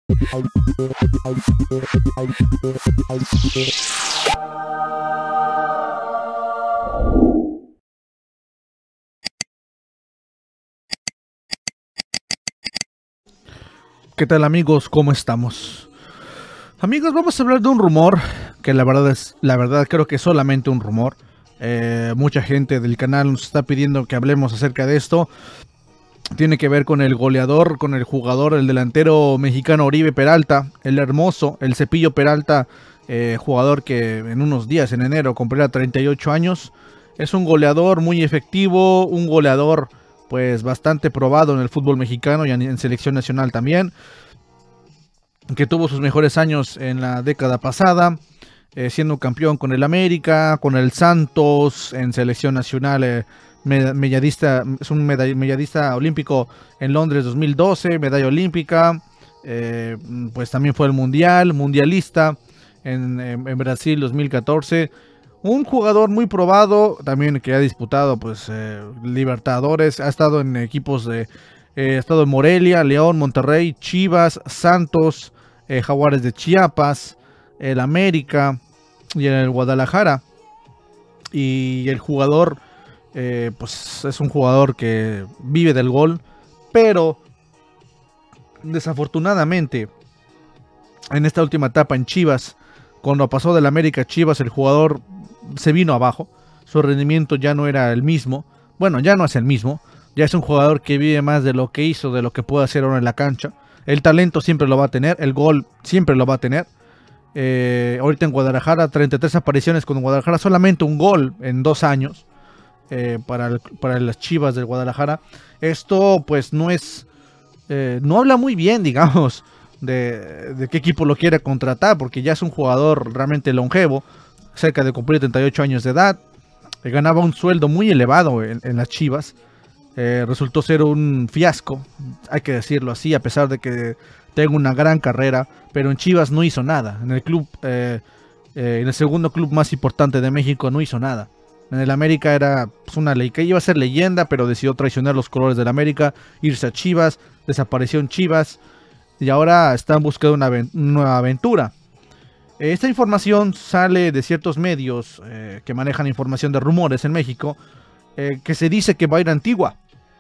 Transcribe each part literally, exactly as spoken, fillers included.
¿Qué tal, amigos? ¿Cómo estamos? Amigos, vamos a hablar de un rumor que la verdad es, la verdad creo que es solamente un rumor. Eh, mucha gente del canal nos está pidiendo que hablemos acerca de esto. Tiene que ver con el goleador, con el jugador, el delantero mexicano Oribe Peralta, el hermoso, el Cepillo Peralta, eh, jugador que en unos días, en enero, cumplirá treinta y ocho años. Es un goleador muy efectivo, un goleador pues bastante probado en el fútbol mexicano y en selección nacional también, que tuvo sus mejores años en la década pasada, eh, siendo campeón con el América, con el Santos, en selección nacional, eh, medallista, es un medallista olímpico en Londres dos mil doce, medalla olímpica, eh, pues también fue el mundial, mundialista en, en, en Brasil dos mil catorce. Un jugador muy probado, también que ha disputado pues eh, Libertadores, ha estado en equipos de, eh, ha estado en Morelia, León, Monterrey, Chivas, Santos, eh, Jaguares de Chiapas, el América y en el Guadalajara. Y el jugador, eh, pues es un jugador que vive del gol, pero desafortunadamente en esta última etapa en Chivas, cuando pasó del América a Chivas, el jugador se vino abajo, su rendimiento ya no era el mismo, bueno, ya no es el mismo, ya es un jugador que vive más de lo que hizo, de lo que puede hacer ahora en la cancha. El talento siempre lo va a tener, el gol siempre lo va a tener. Eh, ahorita en Guadalajara, treinta y tres apariciones con Guadalajara, solamente un gol en dos años eh, para, el, para las Chivas del Guadalajara. Esto pues no es, eh, no habla muy bien, digamos, de, de qué equipo lo quiere contratar, porque ya es un jugador realmente longevo, cerca de cumplir treinta y ocho años de edad. Eh, ganaba un sueldo muy elevado en, en las Chivas. Eh, resultó ser un fiasco, hay que decirlo así, a pesar de que tenga una gran carrera, pero en Chivas no hizo nada. En el club, eh, eh, en el segundo club más importante de México, no hizo nada. En el América era pues, una ley que iba a ser leyenda, pero decidió traicionar los colores del América, irse a Chivas, desapareció en Chivas y ahora está en busca de una nueva aventura. Esta información sale de ciertos medios eh, que manejan información de rumores en México, eh, que se dice que va a ir a Antigua.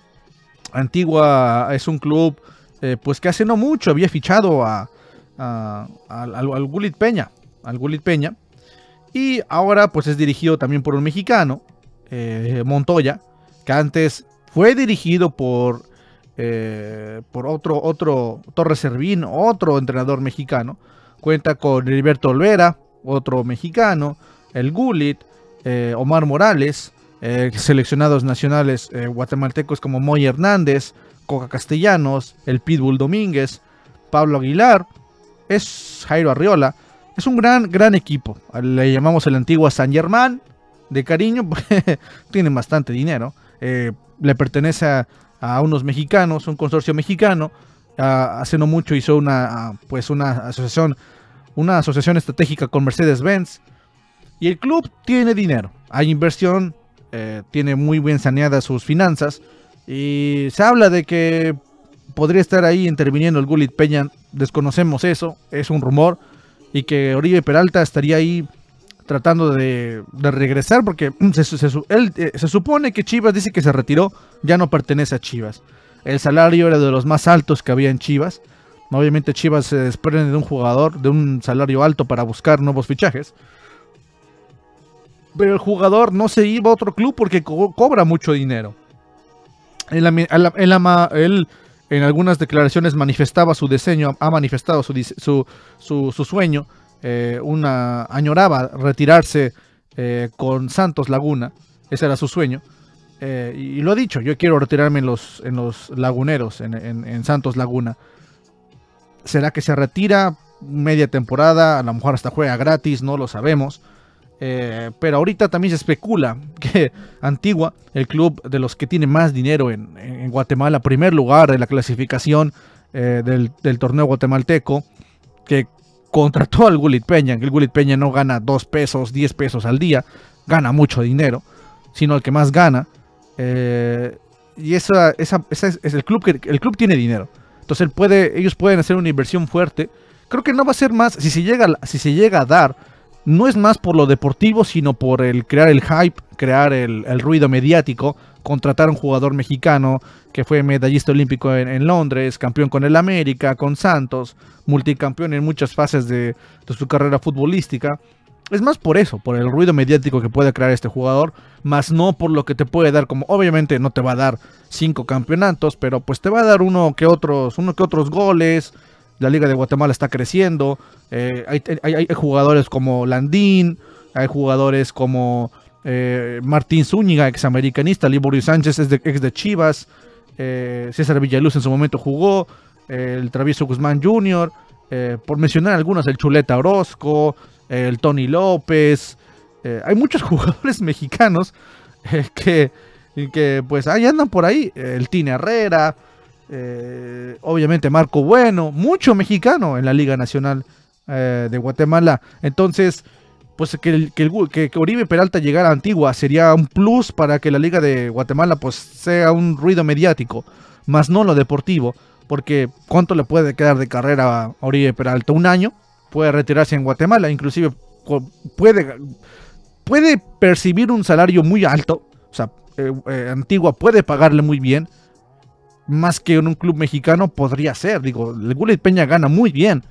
Antigua es un club eh, pues que hace no mucho había fichado a, a, a, al, al Gulit Peña, al Gulit Peña, y ahora pues es dirigido también por un mexicano, eh, Montoya, que antes fue dirigido por, eh, por otro, otro Torres Servín, otro entrenador mexicano. Cuenta con Heriberto Olvera, otro mexicano, el Gulit, eh, Omar Morales, eh, seleccionados nacionales eh, guatemaltecos como Moy Hernández, Coca Castellanos, el Pitbull Domínguez, Pablo Aguilar, es Jairo Arriola. Es un gran, gran equipo. Le llamamos el antiguo San Germán, de cariño, porque tienen bastante dinero. Eh, le pertenece a, a unos mexicanos, un consorcio mexicano. Uh, hace no mucho hizo una, uh, pues una asociación, una asociación estratégica con Mercedes-Benz. Y el club tiene dinero, hay inversión, eh, tiene muy bien saneadas sus finanzas. Y se habla de que podría estar ahí interviniendo el Gulit Peña. Desconocemos eso, es un rumor. Y que Oribe Peralta estaría ahí tratando de, de regresar, porque se, se, él, eh, se supone que Chivas dice que se retiró, ya no pertenece a Chivas. El salario era de los más altos que había en Chivas. Obviamente Chivas se desprende de un jugador, de un salario alto para buscar nuevos fichajes. Pero el jugador no se iba a otro club porque co cobra mucho dinero. En, la, en, la, en, la, él en algunas declaraciones manifestaba su deseo, ha manifestado su, su, su, su sueño. Eh, una, añoraba retirarse eh, con Santos Laguna. Ese era su sueño. Eh, y lo ha dicho, yo quiero retirarme en los, en los laguneros, en, en, en Santos Laguna. ¿Será que se retira media temporada? A lo mejor hasta juega gratis, no lo sabemos. Eh, pero ahorita también se especula que Antigua, el club de los que tiene más dinero en, en Guatemala, primer lugar de la clasificación eh, del, del torneo guatemalteco, que contrató al Gulit Peña. El Gulit Peña no gana dos pesos, diez pesos al día, gana mucho dinero, sino el que más gana. Eh, y esa, esa, esa es, es el club que el club tiene dinero. Entonces él puede, ellos pueden hacer una inversión fuerte. Creo que no va a ser más, si se llega, si se llega a dar, no es más por lo deportivo, sino por el crear el hype, crear el, el ruido mediático, contratar a un jugador mexicano que fue medallista olímpico en, en Londres, campeón con el América, con Santos, multicampeón en muchas fases de, de su carrera futbolística. Es más por eso, por el ruido mediático que puede crear este jugador, más no por lo que te puede dar, como obviamente no te va a dar cinco campeonatos, pero pues te va a dar uno que otros, uno que otros goles. La Liga de Guatemala está creciendo, eh, hay, hay, hay jugadores como Landín, hay jugadores como eh, Martín Zúñiga, examericanista, Liborio Sánchez, es de, ex de Chivas, eh, César Villaluz en su momento jugó, eh, el Travieso Guzmán junior, eh, por mencionar algunos, el Chuleta Orozco, eh, el Tony López, eh, hay muchos jugadores mexicanos eh, que, que pues ahí andan por ahí, el Tine Herrera, Eh, obviamente Marco Bueno, mucho mexicano en la Liga Nacional eh, de Guatemala. Entonces, pues que, el, que, el, que, que Oribe Peralta llegara a Antigua sería un plus para que la Liga de Guatemala pues sea un ruido mediático, más no lo deportivo, porque ¿cuánto le puede quedar de carrera a Oribe Peralta? Un año, puede retirarse en Guatemala, inclusive puede, puede percibir un salario muy alto, o sea, eh, eh, Antigua puede pagarle muy bien, más que en un club mexicano podría ser. Digo, el Gullit Peña gana muy bien.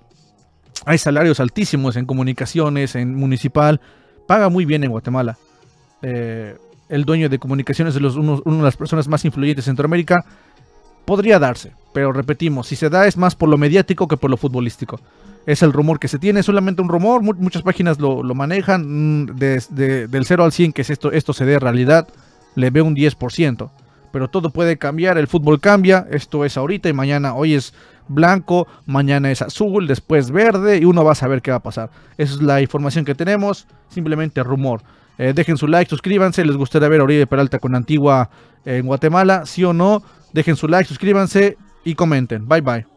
Hay salarios altísimos en comunicaciones, en municipal. Paga muy bien en Guatemala. Eh, el dueño de comunicaciones es los, uno, una de las personas más influyentes de Centroamérica. Podría darse, pero repetimos, si se da es más por lo mediático que por lo futbolístico. Es el rumor que se tiene, es solamente un rumor. Muchas páginas lo, lo manejan. De, de, del cero al cien que es esto, esto se dé realidad, le veo un diez por ciento. Pero todo puede cambiar, el fútbol cambia, esto es ahorita y mañana, hoy es blanco, mañana es azul, después verde y uno va a saber qué va a pasar. Esa es la información que tenemos, simplemente rumor. Eh, dejen su like, suscríbanse, les gustaría ver a Oribe Peralta con Antigua en Guatemala, sí o no, dejen su like, suscríbanse y comenten. Bye bye.